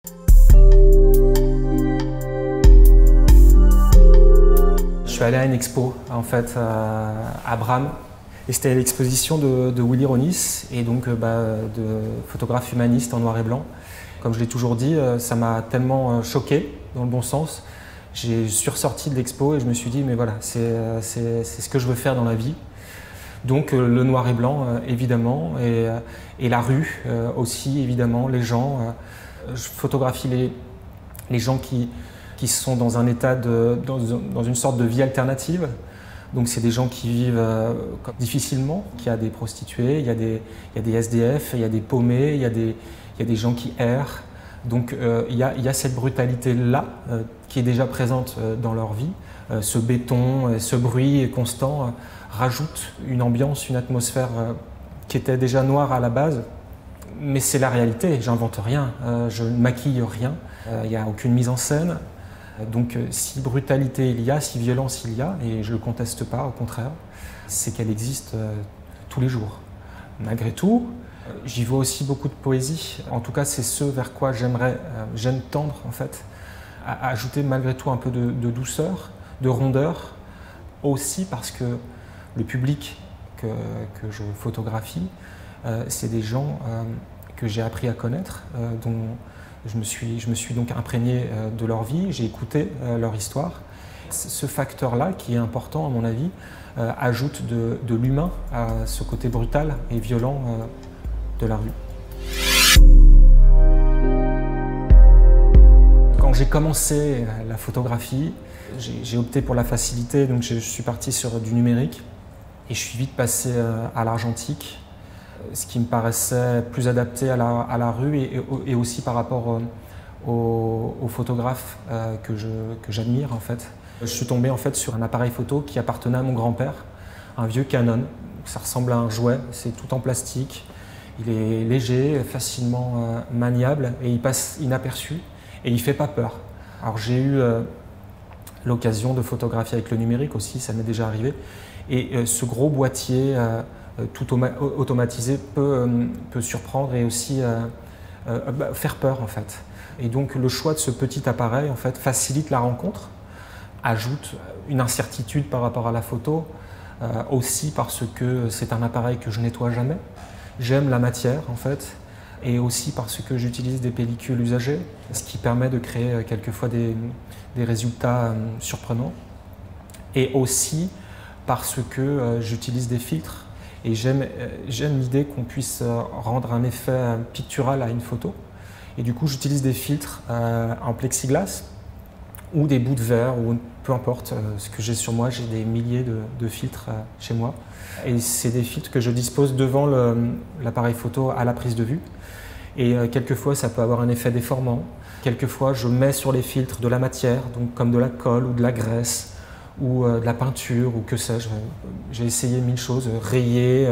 Je suis allé à une expo en fait à Bram, et c'était l'exposition de Willy Ronis, et donc de photographe humaniste en noir et blanc. Comme je l'ai toujours dit, ça m'a tellement choqué, dans le bon sens. Je suis ressorti de l'expo et je me suis dit, mais voilà, c'est ce que je veux faire dans la vie. Donc le noir et blanc, évidemment, et la rue aussi, évidemment, les gens. Je photographie les gens qui sont dans un état dans une sorte de vie alternative. Donc c'est des gens qui vivent difficilement, qu'il y a des prostituées, il y a des SDF, il y a des paumés, il y a des gens qui errent. Donc il y a cette brutalité-là qui est déjà présente dans leur vie. Ce béton, ce bruit constant rajoute une ambiance, une atmosphère qui était déjà noire à la base. Mais c'est la réalité, j'invente rien, je ne maquille rien, il n'y a aucune mise en scène. Donc si brutalité il y a, si violence il y a, et je ne le conteste pas, au contraire, c'est qu'elle existe tous les jours. Malgré tout, j'y vois aussi beaucoup de poésie. En tout cas, c'est ce vers quoi j'aime tendre, en fait, à ajouter malgré tout un peu de douceur, de rondeur, aussi parce que le public que je photographie, c'est des gens que j'ai appris à connaître, dont je me suis donc imprégné de leur vie, j'ai écouté leur histoire. Ce facteur-là, qui est important à mon avis, ajoute de l'humain à ce côté brutal et violent de la rue. Quand j'ai commencé la photographie, j'ai opté pour la facilité, donc je suis parti sur du numérique et je suis vite passé à l'argentique, ce qui me paraissait plus adapté à la rue et aussi par rapport aux photographes que j'admire en fait. Je suis tombé en fait sur un appareil photo qui appartenait à mon grand-père, un vieux Canon. Ça ressemble à un jouet, c'est tout en plastique. Il est léger, facilement maniable et il passe inaperçu et il ne fait pas peur. Alors j'ai eu l'occasion de photographier avec le numérique aussi, ça m'est déjà arrivé. Et ce gros boîtier tout automatisé peut surprendre et aussi faire peur en fait. Et donc le choix de ce petit appareil en fait facilite la rencontre, ajoute une incertitude par rapport à la photo, aussi parce que c'est un appareil que je nettoie jamais. J'aime la matière en fait, et aussi parce que j'utilise des pellicules usagées, ce qui permet de créer quelquefois des résultats surprenants. Et aussi parce que j'utilise des filtres. Et j'aime l'idée qu'on puisse rendre un effet pictural à une photo. Et du coup, j'utilise des filtres en plexiglas ou des bouts de verre, ou peu importe ce que j'ai sur moi. J'ai des milliers de filtres chez moi. Et c'est des filtres que je dispose devant l'appareil photo à la prise de vue. Et quelquefois, ça peut avoir un effet déformant. Quelquefois, je mets sur les filtres de la matière, donc comme de la colle ou de la graisse, ou de la peinture, ou que sais-je. J'ai essayé mille choses, rayer,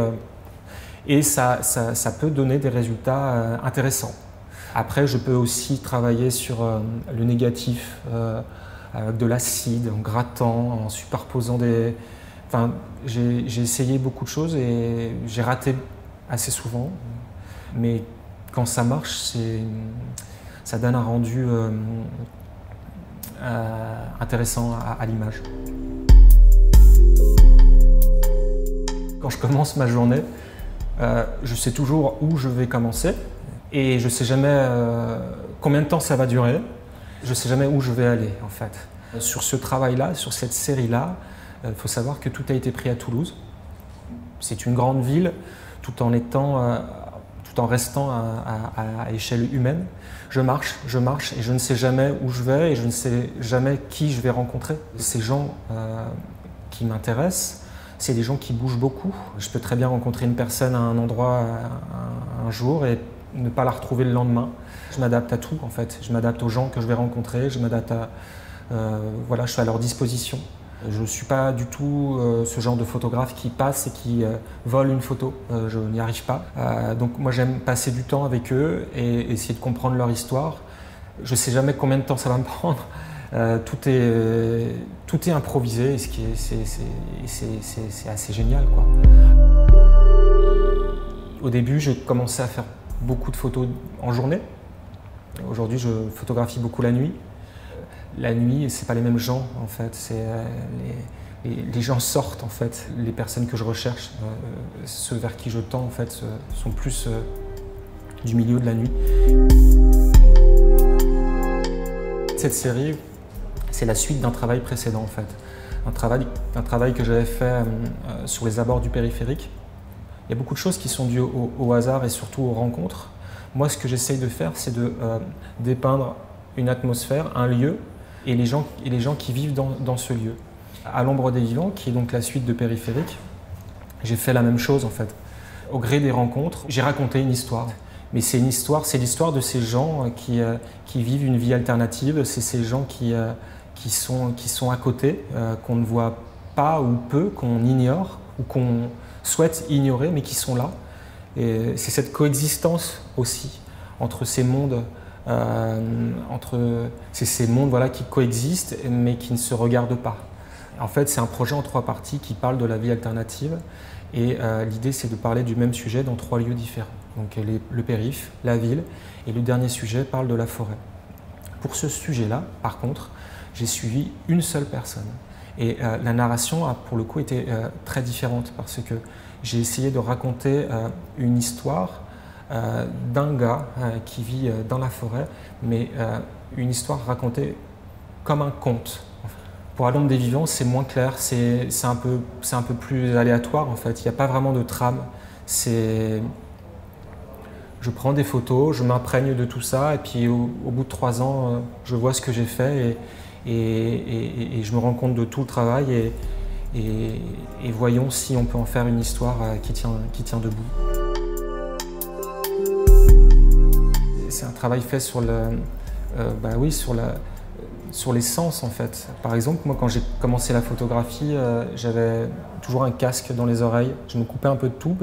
et ça peut donner des résultats intéressants. Après, je peux aussi travailler sur le négatif, avec de l'acide, en grattant, en superposant des... Enfin, j'ai essayé beaucoup de choses et j'ai raté assez souvent, mais quand ça marche, ça donne un rendu intéressant à l'image. Quand je commence ma journée, je sais toujours où je vais commencer et je ne sais jamais combien de temps ça va durer. Je ne sais jamais où je vais aller en fait. Sur ce travail-là, sur cette série-là, il faut savoir que tout a été pris à Toulouse. C'est une grande ville tout en restant à échelle humaine. Je marche et je ne sais jamais où je vais et je ne sais jamais qui je vais rencontrer. Ces gens qui m'intéressent, c'est des gens qui bougent beaucoup. Je peux très bien rencontrer une personne à un endroit un jour et ne pas la retrouver le lendemain. Je m'adapte à tout en fait. Je m'adapte aux gens que je vais rencontrer, je m'adapte à... voilà, je suis à leur disposition. Je ne suis pas du tout ce genre de photographe qui passe et qui vole une photo. Je n'y arrive pas. Donc moi j'aime passer du temps avec eux et essayer de comprendre leur histoire. Je ne sais jamais combien de temps ça va me prendre. Tout est improvisé, et c'est assez génial, quoi. Au début, j'ai commencé à faire beaucoup de photos en journée. Aujourd'hui, je photographie beaucoup la nuit. La nuit, c'est pas les mêmes gens en fait. Les gens sortent en fait. Les personnes que je recherche, ceux vers qui je tends en fait, sont plus du milieu de la nuit. Cette série, c'est la suite d'un travail précédent en fait. Un travail que j'avais fait sur les abords du périphérique. Il y a beaucoup de choses qui sont dues au hasard et surtout aux rencontres. Moi, ce que j'essaye de faire, c'est de dépeindre une atmosphère, un lieu, et les gens qui vivent dans ce lieu. À l'ombre des vivants, qui est donc la suite de Périphérique, j'ai fait la même chose en fait. Au gré des rencontres, j'ai raconté une histoire. Mais c'est l'histoire de ces gens qui vivent une vie alternative, c'est ces gens qui sont à côté, qu'on ne voit pas ou peu, qu'on ignore ou qu'on souhaite ignorer, mais qui sont là. Et c'est cette coexistence aussi entre ces mondes, ces mondes voilà, qui coexistent mais qui ne se regardent pas. En fait, c'est un projet en 3 parties qui parle de la vie alternative et l'idée c'est de parler du même sujet dans 3 lieux différents. Donc le périph', la ville et le dernier sujet parle de la forêt. Pour ce sujet-là, par contre, j'ai suivi une seule personne. Et la narration a pour le coup été très différente parce que j'ai essayé de raconter une histoire d'un gars qui vit dans la forêt, mais une histoire racontée comme un conte. Pour À l'ombre des vivants, c'est moins clair, c'est un peu plus aléatoire en fait. Il n'y a pas vraiment de trame. Je prends des photos, je m'imprègne de tout ça et puis au bout de 3 ans, je vois ce que j'ai fait et je me rends compte de tout le travail et voyons si on peut en faire une histoire qui tient debout. C'est un travail fait sur les sens en fait. Par exemple, moi quand j'ai commencé la photographie, j'avais toujours un casque dans les oreilles. Je me coupais un peu de tout,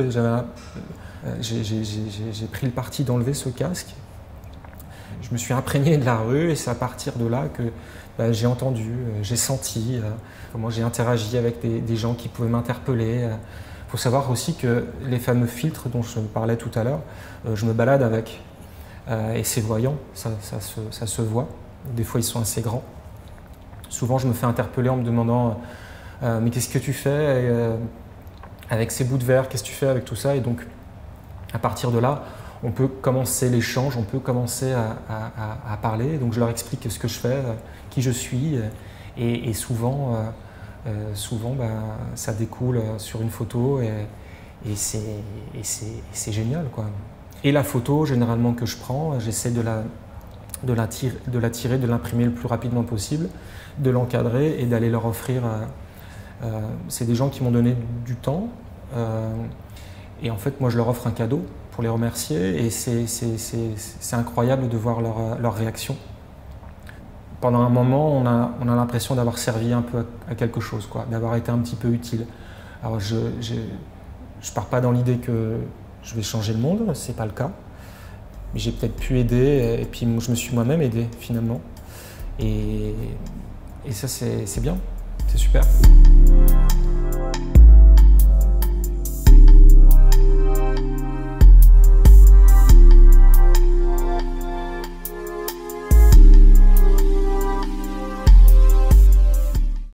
j'ai pris le parti d'enlever ce casque. Je me suis imprégné de la rue et c'est à partir de là que j'ai entendu, j'ai senti comment j'ai interagi avec des gens qui pouvaient m'interpeller. Il faut savoir aussi que les fameux filtres dont je parlais tout à l'heure, je me balade avec. Et c'est voyant, ça se voit. Des fois, ils sont assez grands. Souvent, je me fais interpeller en me demandant mais qu'est-ce que tu fais avec ces bouts de verre, qu'est-ce que tu fais avec tout ça? Et donc, à partir de là, on peut commencer l'échange, on peut commencer à parler. Donc, je leur explique ce que je fais, qui je suis. Et souvent, ça découle sur une photo et c'est génial, quoi. Et la photo, généralement, que je prends, j'essaie de la tirer, de l'imprimer le plus rapidement possible, de l'encadrer et d'aller leur offrir. C'est des gens qui m'ont donné du temps et en fait, moi, je leur offre un cadeau pour les remercier et c'est incroyable de voir leur réaction. Pendant un moment, on a l'impression d'avoir servi un peu à quelque chose, quoi, d'avoir été un petit peu utile. Alors, je pars pas dans l'idée que je vais changer le monde, c'est pas le cas. Mais j'ai peut-être pu aider et puis je me suis moi-même aidé finalement. Et ça, c'est bien, c'est super.